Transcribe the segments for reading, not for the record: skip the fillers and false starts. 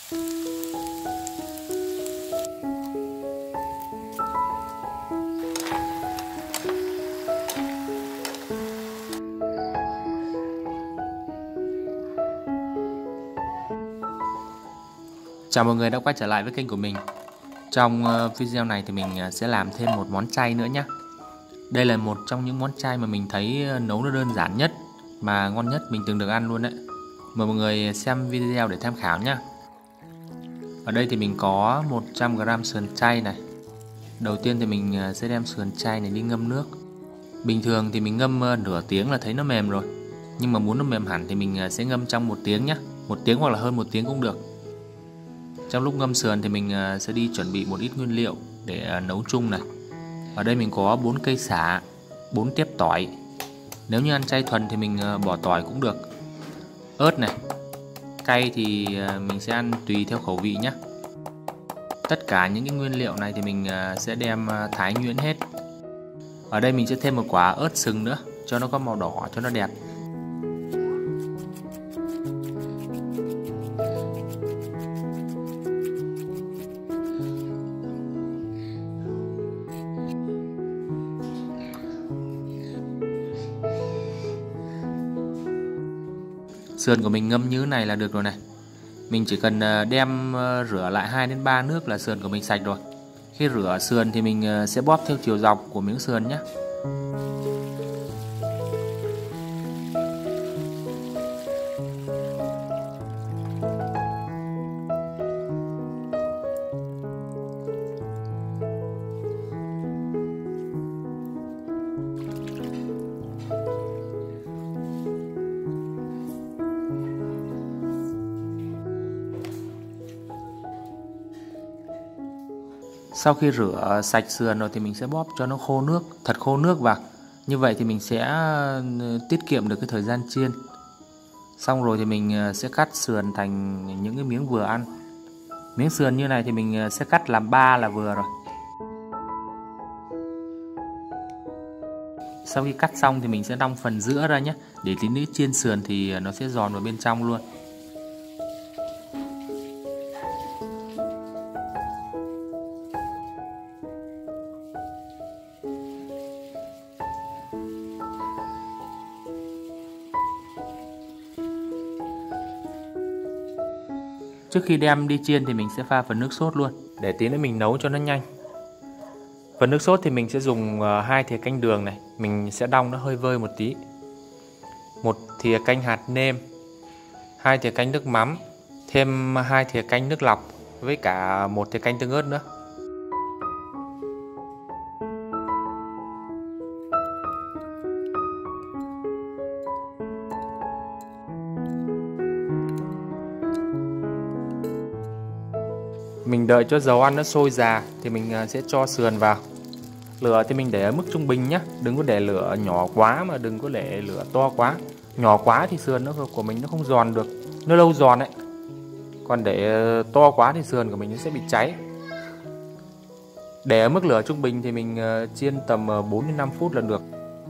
Chào mọi người đã quay trở lại với kênh của mình. Trong video này thì mình sẽ làm thêm một món chay nữa nhé. Đây là một trong những món chay mà mình thấy nấu nó đơn giản nhất mà ngon nhất mình từng được ăn luôn đấy. Mời mọi người xem video để tham khảo nhé. Ở đây thì mình có 100g sườn chay này. Đầu tiên thì mình sẽ đem sườn chay này đi ngâm nước. Bình thường thì mình ngâm nửa tiếng là thấy nó mềm rồi. Nhưng mà muốn nó mềm hẳn thì mình sẽ ngâm trong 1 tiếng nhé. 1 tiếng hoặc là hơn 1 tiếng cũng được. Trong lúc ngâm sườn thì mình sẽ đi chuẩn bị một ít nguyên liệu để nấu chung này. Ở đây mình có 4 cây sả, 4 tép tỏi. Nếu như ăn chay thuần thì mình bỏ tỏi cũng được. Ớt này. Cay thì mình sẽ ăn tùy theo khẩu vị nhé. Tất cả những cái nguyên liệu này thì mình sẽ đem thái nhuyễn hết. Ở đây mình sẽ thêm một quả ớt sừng nữa cho nó có màu đỏ cho nó đẹp. Sườn của mình ngâm như thế này là được rồi này. Mình chỉ cần đem rửa lại 2 đến 3 nước là sườn của mình sạch rồi. Khi rửa sườn thì mình sẽ bóp theo chiều dọc của miếng sườn nhé. Sau khi rửa sạch sườn rồi thì mình sẽ bóp cho nó khô nước, thật khô nước vào. Như vậy thì mình sẽ tiết kiệm được cái thời gian chiên. Xong rồi thì mình sẽ cắt sườn thành những cái miếng vừa ăn. Miếng sườn như này thì mình sẽ cắt làm 3 là vừa rồi. Sau khi cắt xong thì mình sẽ đong phần giữa ra nhé. Để tí nữa chiên sườn thì nó sẽ giòn vào bên trong luôn. Trước khi đem đi chiên thì mình sẽ pha phần nước sốt luôn, để tí nữa mình nấu cho nó nhanh. Phần nước sốt thì mình sẽ dùng 2 thìa canh đường này, mình sẽ đong nó hơi vơi một tí. 1 thìa canh hạt nêm, 2 thìa canh nước mắm, thêm 2 thìa canh nước lọc với cả 1 thìa canh tương ớt nữa. Mình đợi cho dầu ăn nó sôi già thì mình sẽ cho sườn vào. Lửa thì mình để ở mức trung bình nhé. Đừng có để lửa nhỏ quá mà đừng có để lửa to quá. Nhỏ quá thì sườn của mình nó không giòn được, nó lâu giòn đấy. Còn để to quá thì sườn của mình nó sẽ bị cháy. Để ở mức lửa trung bình thì mình chiên tầm 4 đến 5 phút là được.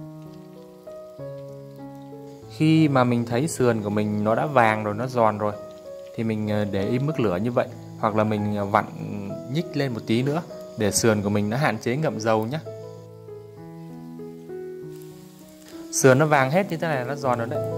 Khi mà mình thấy sườn của mình nó đã vàng rồi, nó giòn rồi thì mình để im mức lửa như vậy. Hoặc là mình vặn nhích lên một tí nữa để sườn của mình nó hạn chế ngậm dầu nhé. Sườn nó vàng hết như thế này nó giòn rồi đấy.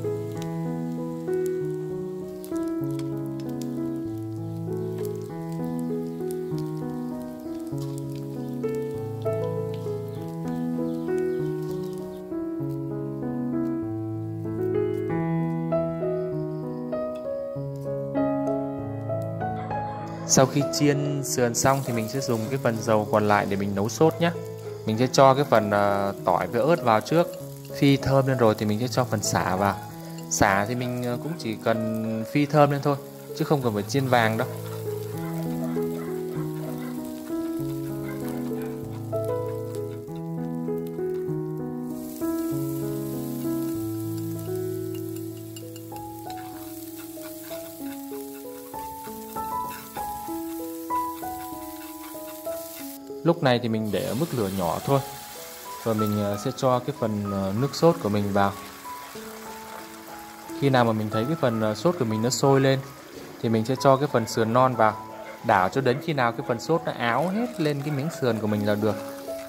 Sau khi chiên sườn xong thì mình sẽ dùng cái phần dầu còn lại để mình nấu sốt nhé. Mình sẽ cho cái phần tỏi với ớt vào trước. Phi thơm lên rồi thì mình sẽ cho phần sả vào. Sả thì mình cũng chỉ cần phi thơm lên thôi, chứ không cần phải chiên vàng đâu. Lúc này thì mình để ở mức lửa nhỏ thôi. Rồi mình sẽ cho cái phần nước sốt của mình vào. Khi nào mà mình thấy cái phần sốt của mình nó sôi lên thì mình sẽ cho cái phần sườn non vào, đảo cho đến khi nào cái phần sốt nó áo hết lên cái miếng sườn của mình là được.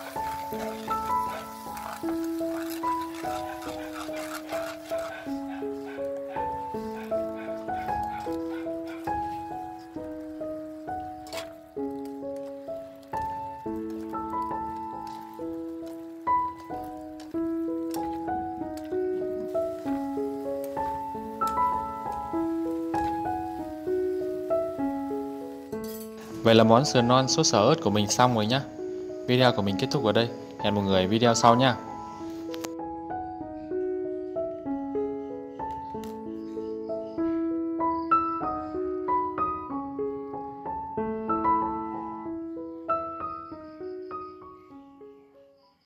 Vậy là món sườn non sốt xả ớt của mình xong rồi nhá. Video của mình kết thúc ở đây. Hẹn mọi người video sau nhá.